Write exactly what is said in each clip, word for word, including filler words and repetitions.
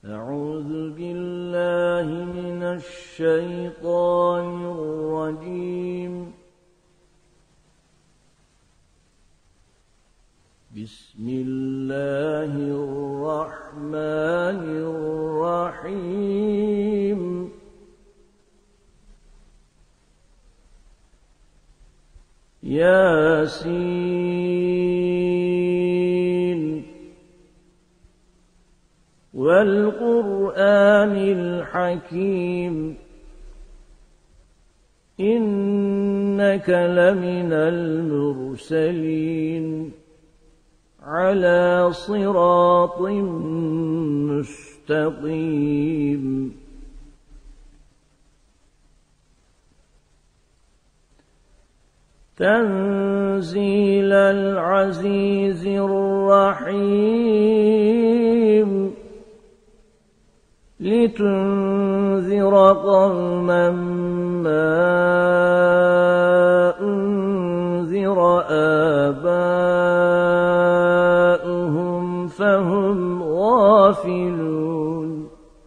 أعوذ بالله من الشيطان الرجيم. بسم الله الرحمن الرحيم. ياسين والقرآن الحكيم إنك لمن المرسلين على صراط مستقيم. تنزيل العزيز الرحيم لتنذر قوما ما أنذر آباؤهم فهم غافلون.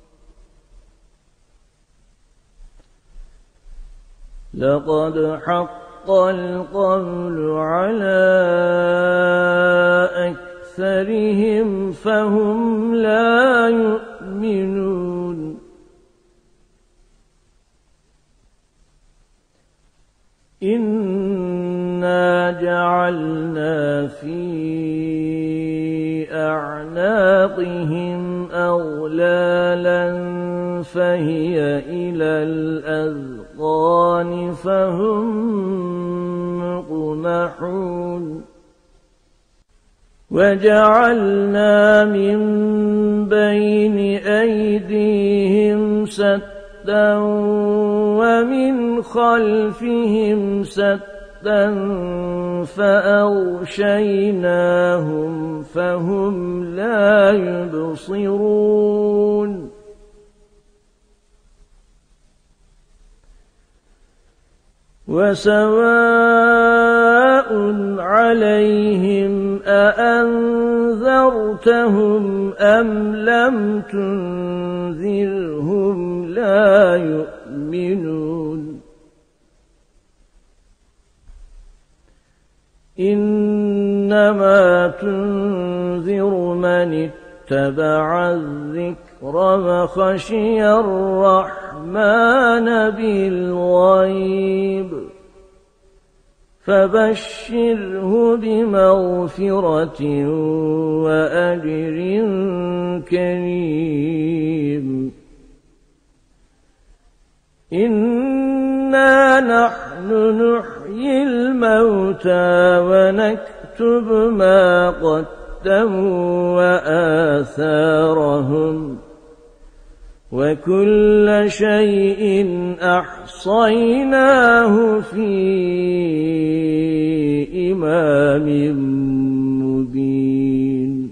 لقد حق القول على أكثرهم فهم لا يؤمنون. إنا جعلنا في أعناقهم أغلالا فهي إلى الأذقان فهم مقمحون. وجعلنا من بين أيديهم سدا ومن خلفهم سدا فأغشيناهم فهم لا يبصرون. وسواء عليهم أأنذرتهم أم لم تنذرهم لا يؤمنون. إنما تنذر من اتبع الذكر وخشي الرحمن بالغيب فبشره بمغفرة وأجر كريم. إنا نحن نحيي الموتى ونكتب ما قدموا وآثارهم وكل شيء أحصيناه في إمام مبين.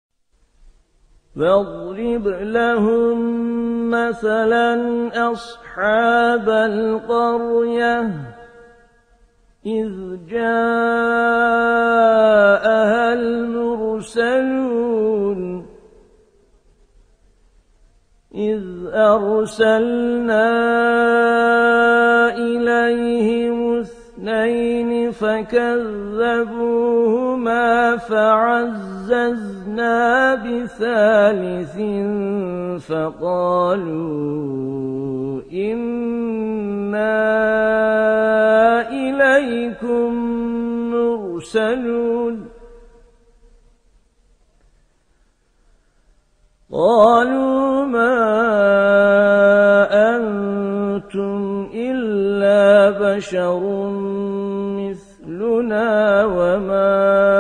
واضرب لهم مثلا أصحاب القرية إذ جاءها المرسلون إذ أرسلنا إليهم اثنين فكذبوهما فعززنا بثالث فقالوا إنا إليكم مرسلون. قالوا ما أنتم إلا بشر مثلنا وما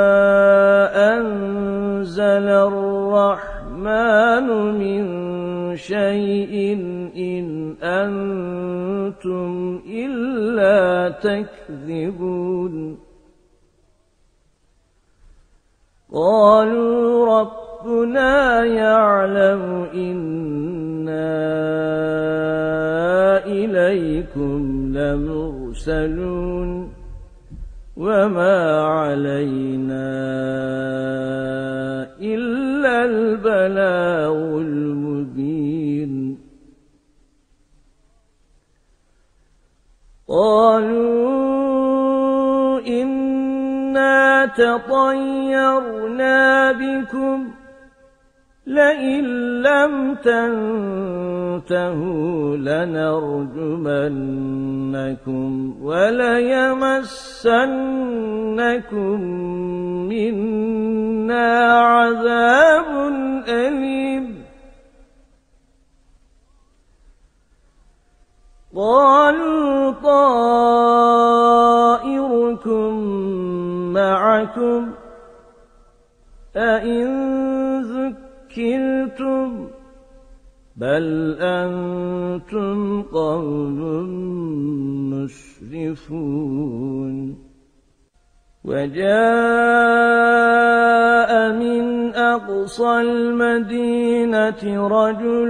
أنزل الرحمن من شيء إن أنتم إلا تكذبون. قالوا ربنا يعلم إنا إليكم لمرسلون وما علينا إلا البلاغ المبين. قالوا إنا تطيرنا بكم لئن لم تنتهوا لنرجمنكم وليمسنكم منا عذاب أليم قالوا طائركم معكم أئن ذكرتم بل أنتم قوم مسرفون وجاء من أقصى المدينة رجل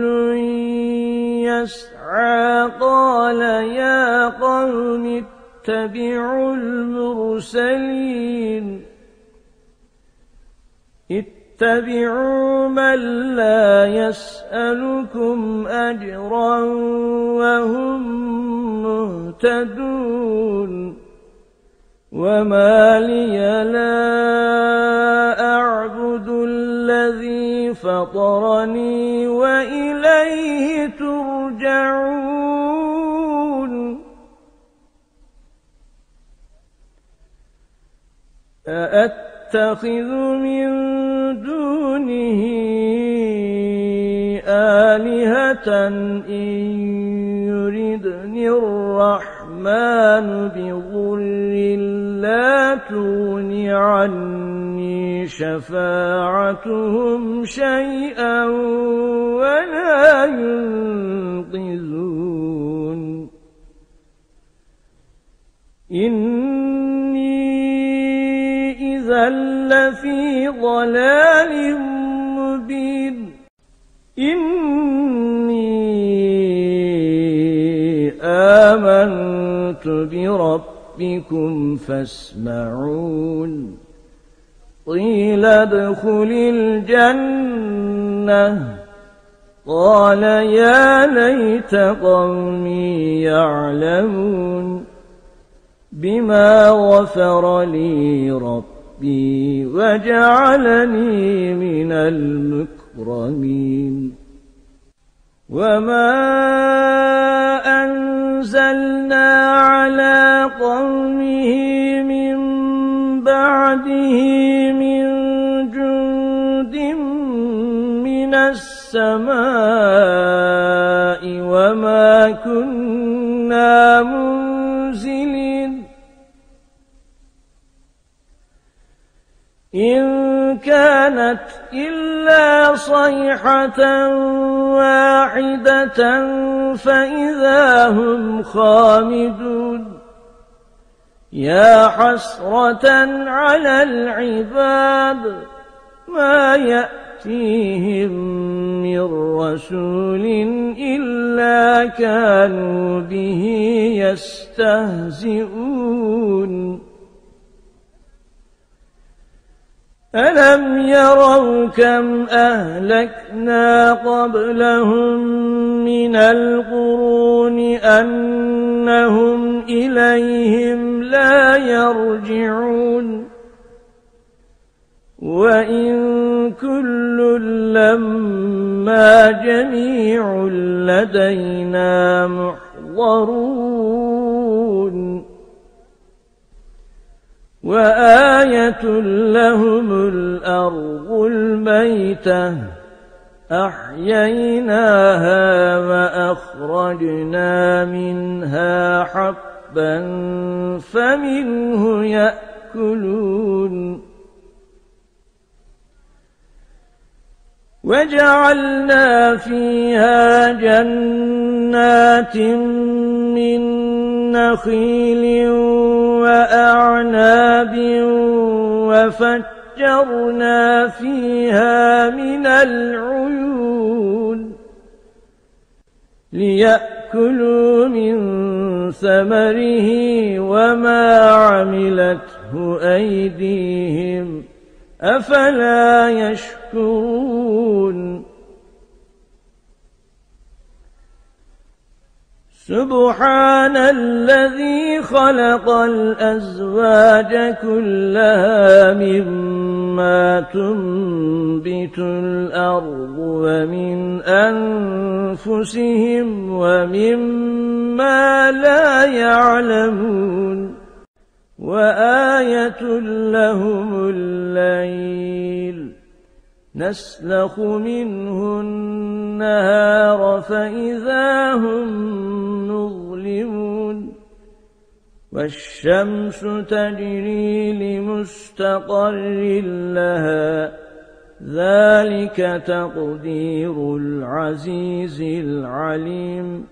يسعى قال يا قوم اتبعوا المرسلين اتبعوا من لا يسألكم أجرا وهم مهتدون وما لي لا أعبد الذي فطرني وإليه ترجعون أأتخذ من دونه آلهة إن يردني الرحمن بضر لا تغن عني شفاعتهم شيئا ولا ينقذون إني إذا لفي ضلال مبين إني آمنت بربكم فاسمعون قيل ادخل الجنة قال يا ليت قومي يعلمون بما غفر لي ربي وجعلني من المكرمين وما أنزلنا على قومه من بعده من جند من السماء وما كنا منزلين إن كانت إلا صيحة واحدة فإذا هم خامدون يا حسرة على العباد ما يأتيهم من رسول إلا كانوا به يستهزئون ألم يروا كم أهلكنا قبلهم من القرون أنهم إليهم لا يرجعون وإن كل لما جميع لدينا محضرون وآية لهم الأرض الميتة أحييناها وأخرجنا منها حبا فمنه يأكلون وجعلنا فيها جنات من نخيل وأعناب وفجرنا فيها من العيون ليأكلوا من ثمره وما عملته أيديهم أفلا يشكرون سبحان الذي خلق الأزواج كلها مما تنبت الأرض ومن أنفسهم ومما لا يعلمون وآية لهم الليل نسلخ منه النهار فإذا هم مظلمون والشمس تجري لمستقر لها ذلك تقدير العزيز العليم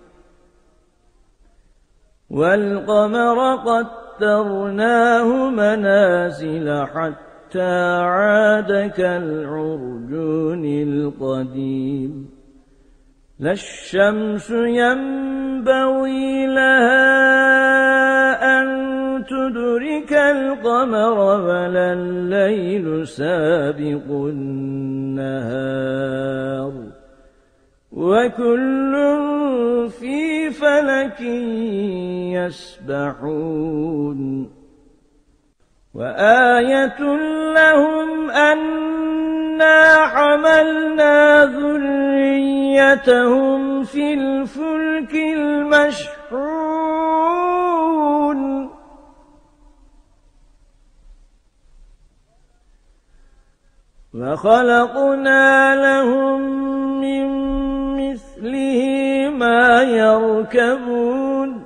والقمر قدرناه منازل حتى عاد كالعرجون القديم لا الشمس ينبغي لها أن تدرك القمر ولا الليل سابق النهار وكل في فلك يسبحون وآية لهم أنا حملنا ذريتهم في الفلك المشحون وخلقنا لهم من مثله ما يركبون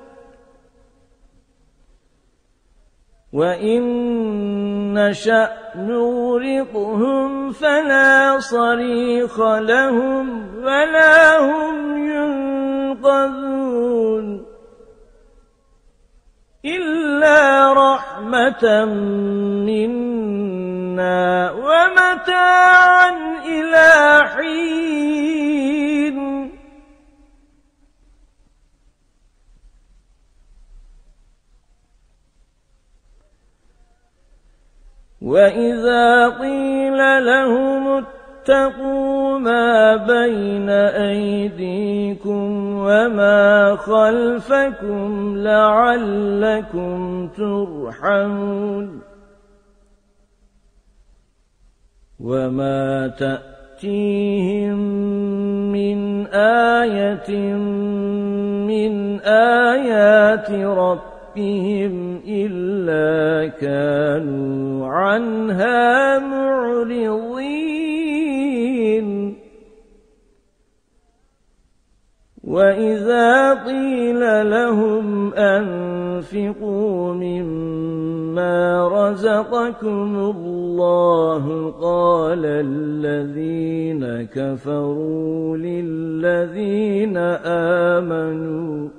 وإن نشأ نغرقهم فلا صريخ لهم ولا هم ينقذون إلا رحمة منا ومتاعا إلى حين وإذا قيل لهم اتقوا ما بين أيديكم وما خلفكم لعلكم ترحمون وما تأتيهم من آية من آيات ربهم إلا كانوا عنها معرضين وإذا قيل لهم أنفقوا مما رزقكم الله قال الذين كفروا للذين آمنوا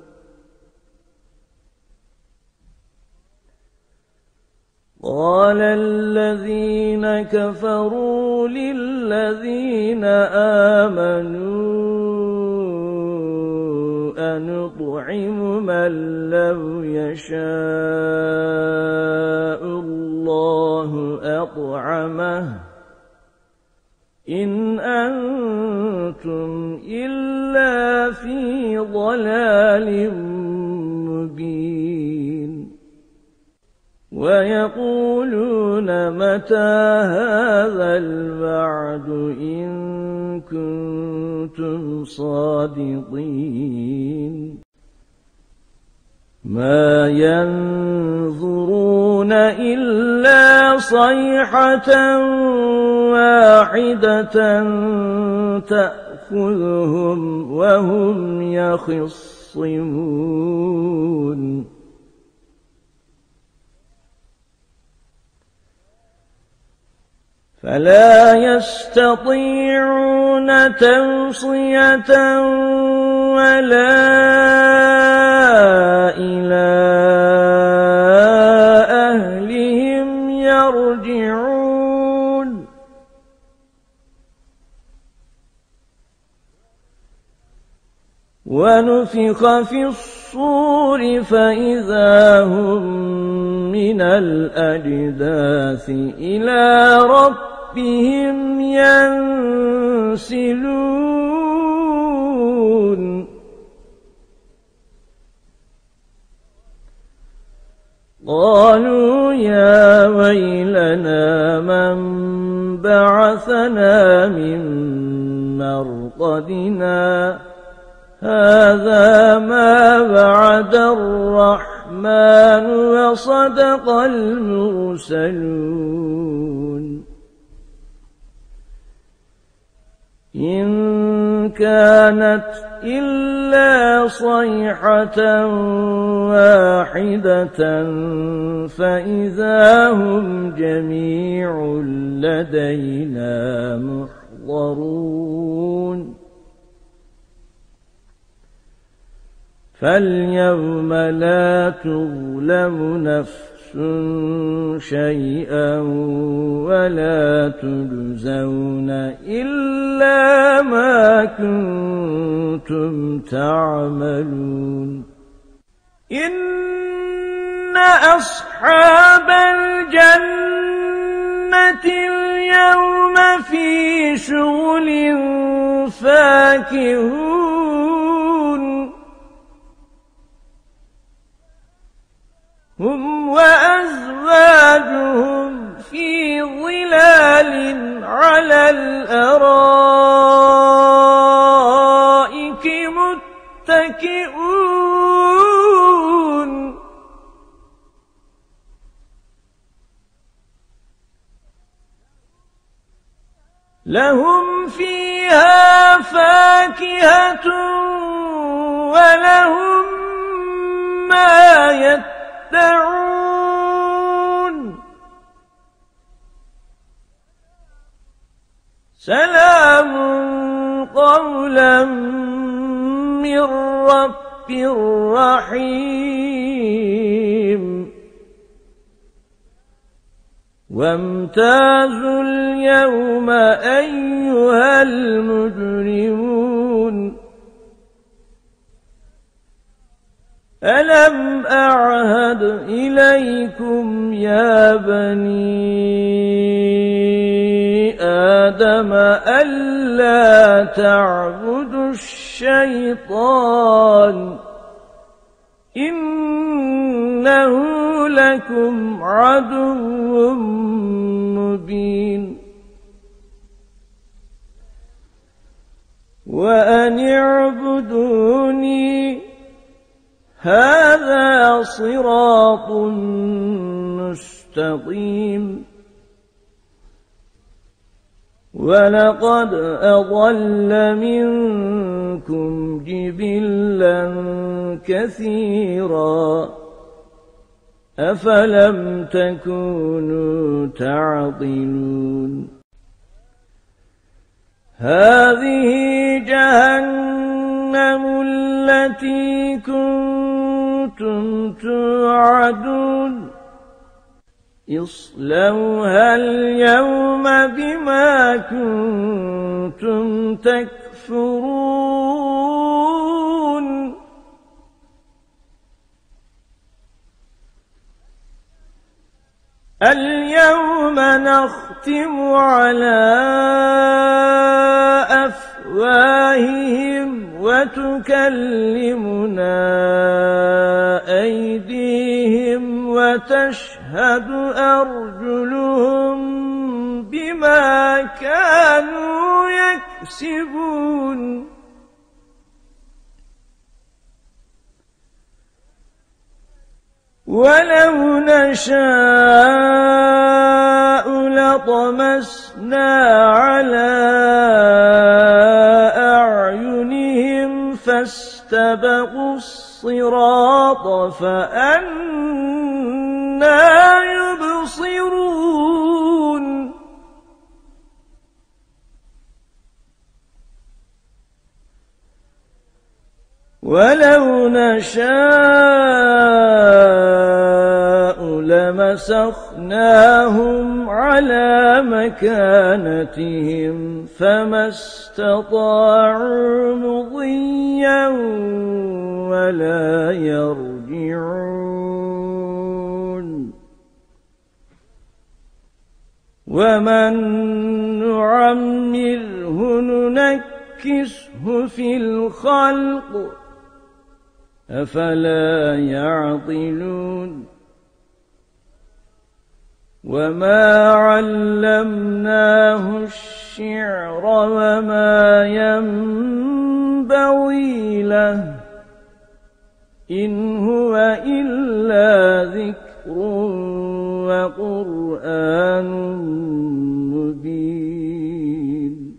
قال الذين كفروا للذين آمنوا أنطعم من لو يشاء الله أطعمه إن أنتم إلا في ضلال مبين ويقولون متى هذا الوعد إن كنتم صادقين ما ينظرون إلا صيحة واحدة تأخذهم وهم يخصمون فلا يستطيعون توصية ولا إلى أهلهم يرجعون ونفخ في الصور فإذا هم من الأجداث إلى ربهم ينسلون قالوا يا ويلنا من بعثنا من مرقدنا هذا ما وعد الرحمن وصدق المرسلون إن كانت إلا صيحة واحدة فإذا هم جميع لدينا محضرون فاليوم لا تظلم نفس شيئا ولا تجزون إلا ما كنتم تعملون إن أصحاب الجنة اليوم في شغل فاكهون هم وأزواجهم في ظلال على الأرائك متكئون لهم فيها فاكهة ولهم ما يدعون سلام قولا من رب رحيم وامتازوا اليوم أيها المجرمون ألم أعهد إليكم يا بني آدم ألا تعبدوا الشيطان إنه لكم عدو مبين وأن اعبدوني هذا صراط مستقيم ولقد أضل منكم جبلا كثيرا أفلم تكونوا تعقلون هذه جهنم التي كنتم توعدون اصلوها اليوم بما كنتم تكفرون اليوم نختم على أفواههم وتكلمنا أيديهم وتشهد أرجلهم بما كانوا يكسبون ولو نشاء لطمسنا على أعينهم فاستبقوا الصراط فأنى يبصرون ولو نشاء لمسخناهم على مكانتهم فما استطاعوا مضيا ولا يرجعون ومن نعمره ننكسه في الخلق أفلا يعقلون وما علمناه الشعر وما ينبغي له إن هو إلا ذكر وقرآن مبين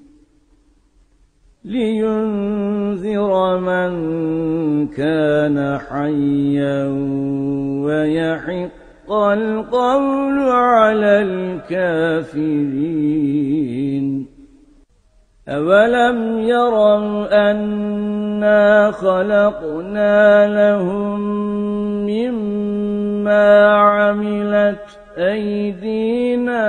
لينذر من كان حيا ويحق القول على الكافرين أولم يروا أنا خلقنا لهم مما عملت أيدينا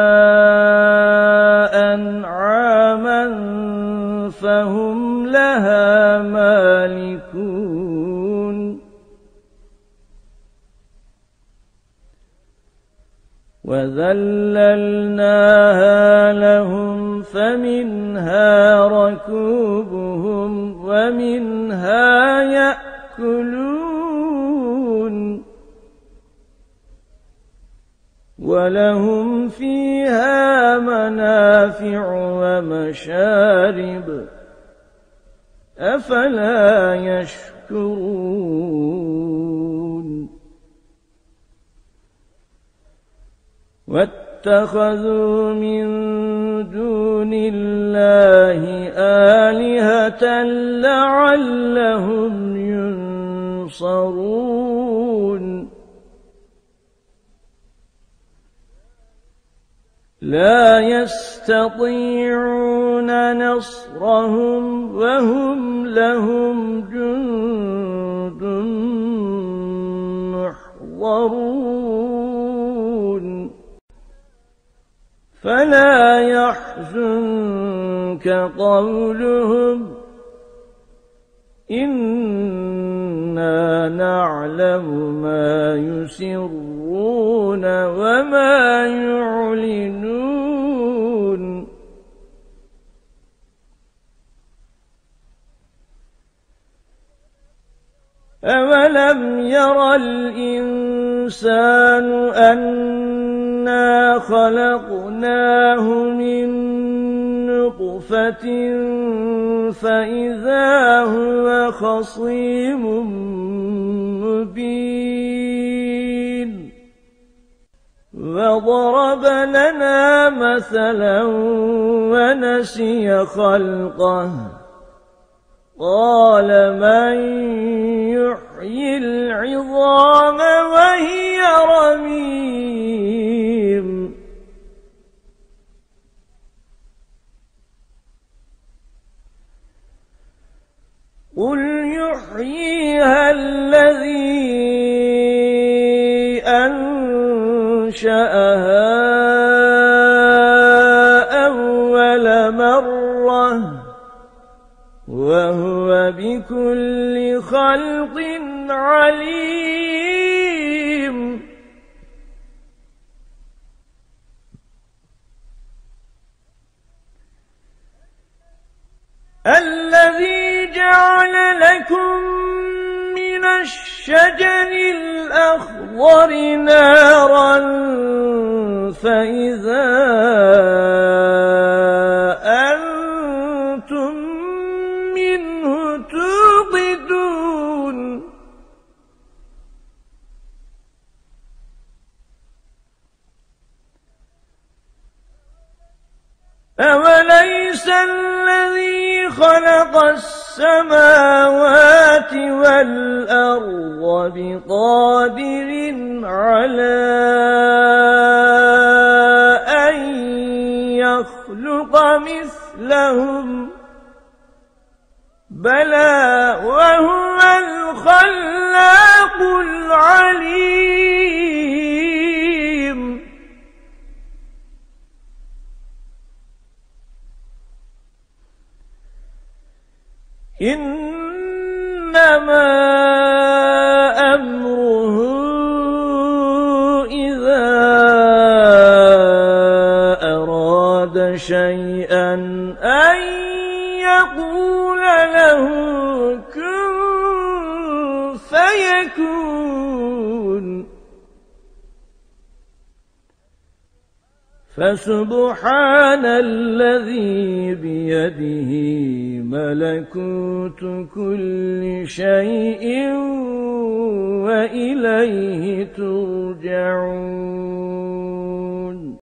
أنعاما فهم لها مالكون وذللناها لهم فمنها ركوبهم ومنها يأكلون ولهم فيها منافع ومشارب أفلا يشكرون واتخذوا من دون الله آلهة لعلهم ينصرون لا يستطيعون نصرهم وهم لهم جند محضرون فلا يحزنك قولهم إنا نعلم ما يسرون وما يعلنون أولم ير الإنسان أنا خلقناه من نطفة فإذا هو خصيم مبين وضرب لنا مثلا ونسي خلقه قال من يحيي العظام وهي رميم قل يحييها الذي أنشأها أول مرة وهو بكل خلق عليم الذي جعل لكم من الشجر الأخضر نارا فإذا أنتم منه توقدون أوليس الذي خلق السماوات والأرض بقادر على أن يخلق مثلهم بلى وهو الخلاق العليم إنما أمره إذا أراد شيئا أن يقول له كن فيكون فسبحان الذي بيده ملكوت كل شيء وإليه ترجعون.